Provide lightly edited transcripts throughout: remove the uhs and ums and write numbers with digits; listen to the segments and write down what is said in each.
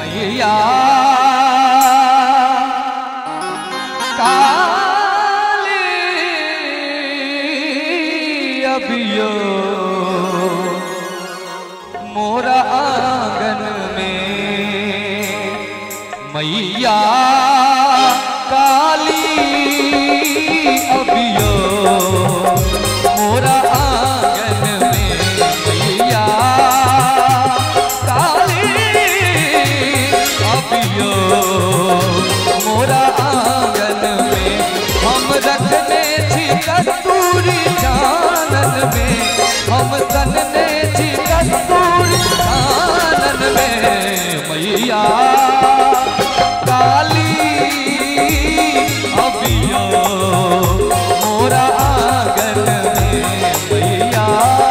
मैया काली अभियो मोरा आंगन में मैया काली अभियो मोरा आंगन में मैया काली अभियो मोरा आंगन में हम रखने थी कस्तूरी जानन में हम तनने थी कस्तूरी जानन में मैया काली अभियो मोरा आंगन में मैया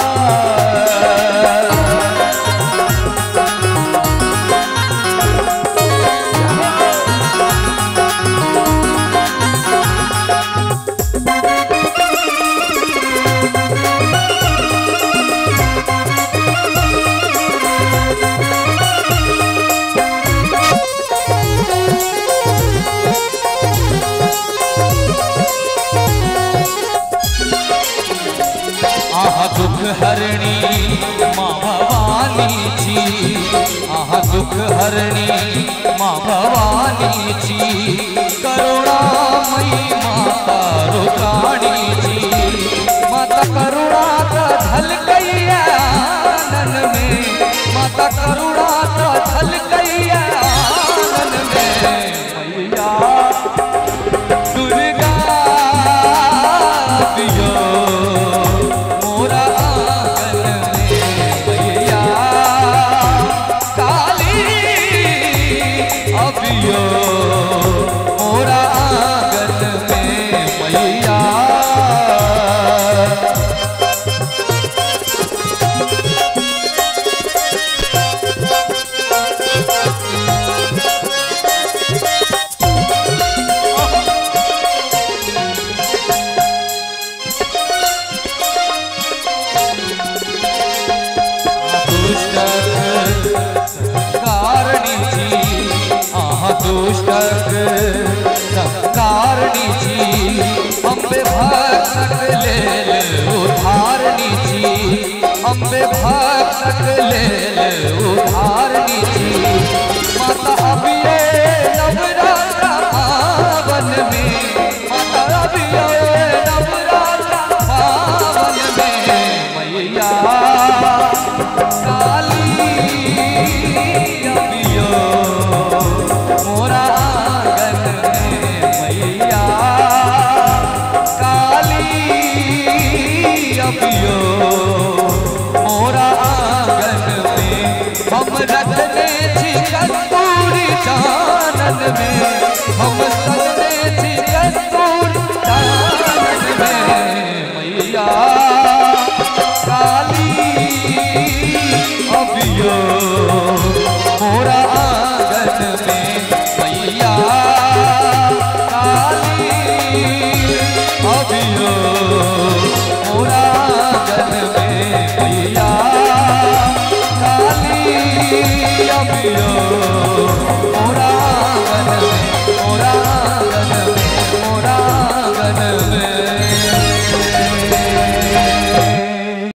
दुख हरणी माँ भवानी जी आहा दुख हरणी माँ भवानी जी करुणामयी माता रुद्राणी जी माता करुणा का ढल गई आनन में माता करुणा का ढल गई आनन में मैया दुर्गा दियो अभियो मोरा आंगन में मैया दुष्टक संकारणी जी अम्बे भक्तक लेल उद्धारणी जी अम्बे भक्तक लेल उद्धारणी जी माता अभियो नवरात्रा पावन में माता अभियो नवरात्रा पावन में मैया काली अभियो मोरा आंगन में मैया काली अभियो मोरा आंगन में हम रखने थी कस्तूरी जानन में हम